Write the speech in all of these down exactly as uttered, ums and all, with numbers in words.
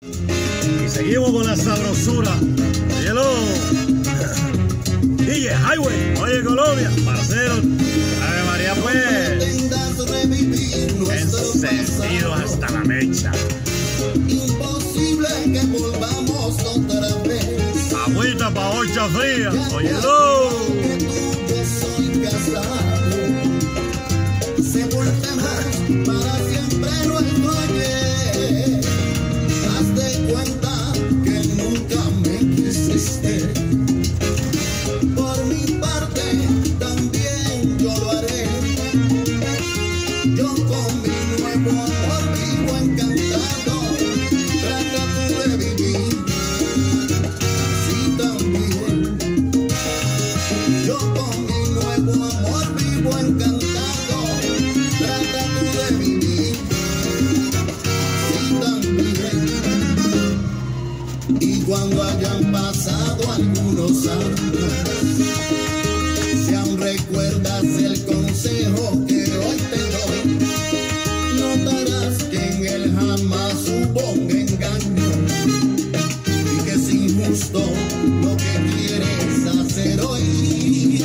Y seguimos con la sabrosura. Óyelo. D J Highway, oye Colombia, Marcelo, Ave María pues, encendidos hasta la mecha. Imposible que volvamos otra vez. Agüita pa' ocha fría, óyelo. Yo soy casado, sepultemos para siempre nuestro ayer. Haz de cuenta que nunca me quisiste. Por mi parte también yo lo haré. Yo con mi nuevo amor vivo encantado. Trata tú de vivir así también. Yo con mi nuevo amor vivo encantado. Trata tú de vivir así también. Y cuando hayan pasado algunos años, si aún recuerdas el consejo que hoy te doy, notarás que en él jamás hubo un engaño y que es injusto lo que quieres hacer hoy.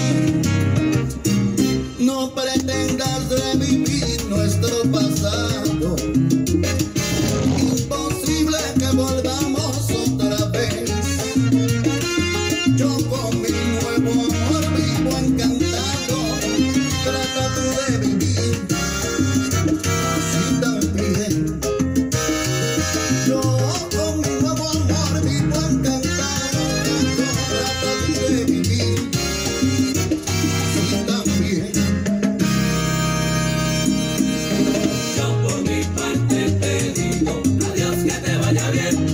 No pretendas revivir nuestro pasado. Imposible que volvamos otra vez. Yo con mi nuevo amor vivo encantado. Trata tú de vivir así también. Yo con mi nuevo amor vivo encantado. Trata tú de vivir así también. Yo por mi parte te digo adiós, que te vaya bien.